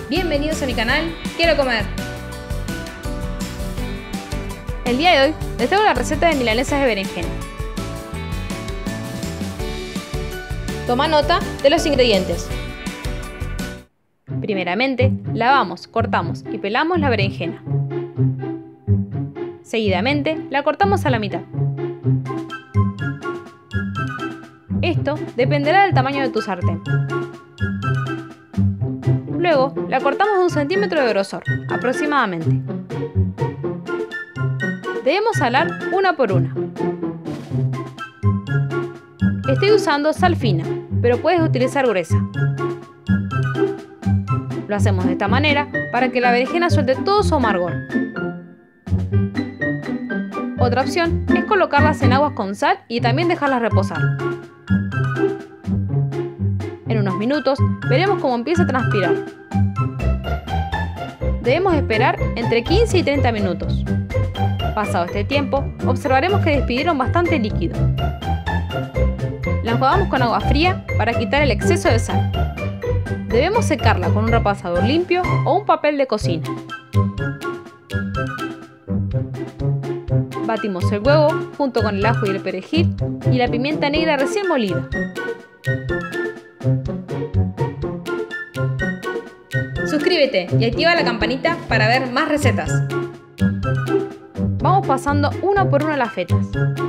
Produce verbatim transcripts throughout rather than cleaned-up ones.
Bienvenidos a mi canal Quiero Comer. El día de hoy les traigo la receta de milanesas de berenjena. Toma nota de los ingredientes. Primeramente, lavamos, cortamos y pelamos la berenjena. Seguidamente, la cortamos a la mitad. Esto dependerá del tamaño de tu sartén. Luego, la cortamos de un centímetro de grosor, aproximadamente. Debemos salar una por una. Estoy usando sal fina, pero puedes utilizar gruesa. Lo hacemos de esta manera para que la berenjena suelte todo su amargor. Otra opción es colocarlas en aguas con sal y también dejarlas reposar. En unos minutos veremos cómo empieza a transpirar. Debemos esperar entre quince y treinta minutos. Pasado este tiempo, observaremos que despidieron bastante líquido. La enjuagamos con agua fría para quitar el exceso de sal. Debemos secarla con un repasador limpio o un papel de cocina. Batimos el huevo junto con el ajo y el perejil y la pimienta negra recién molida. Suscríbete y activa la campanita para ver más recetas. Vamos pasando una por una las fetas.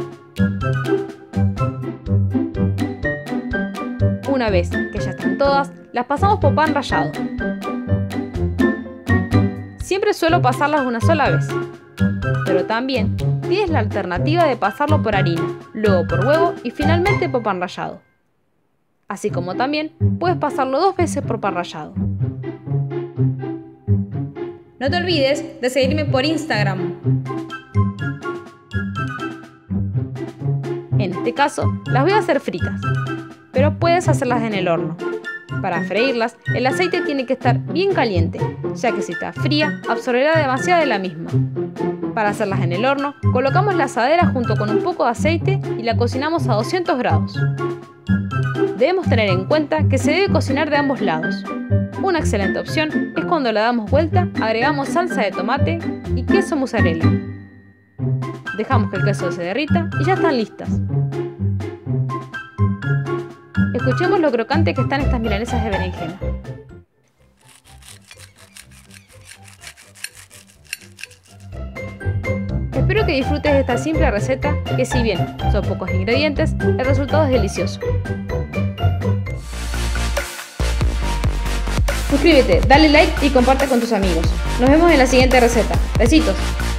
Una vez que ya están todas, las pasamos por pan rallado. Siempre suelo pasarlas una sola vez, pero también tienes la alternativa de pasarlo por harina, luego por huevo y finalmente por pan rallado. Así como también puedes pasarlo dos veces por pan rallado. No te olvides de seguirme por Instagram. En este caso, las voy a hacer fritas, pero puedes hacerlas en el horno. Para freírlas, el aceite tiene que estar bien caliente, ya que si está fría, absorberá demasiado de la misma. Para hacerlas en el horno, colocamos la asadera junto con un poco de aceite y la cocinamos a doscientos grados. Debemos tener en cuenta que se debe cocinar de ambos lados. Una excelente opción es cuando le damos vuelta, agregamos salsa de tomate y queso mozzarella. Dejamos que el queso se derrita y ya están listas. Escuchemos lo crocante que están estas milanesas de berenjena. Espero que disfrutes de esta simple receta que, si bien son pocos ingredientes, el resultado es delicioso. Suscríbete, dale like y comparte con tus amigos. Nos vemos en la siguiente receta. Besitos.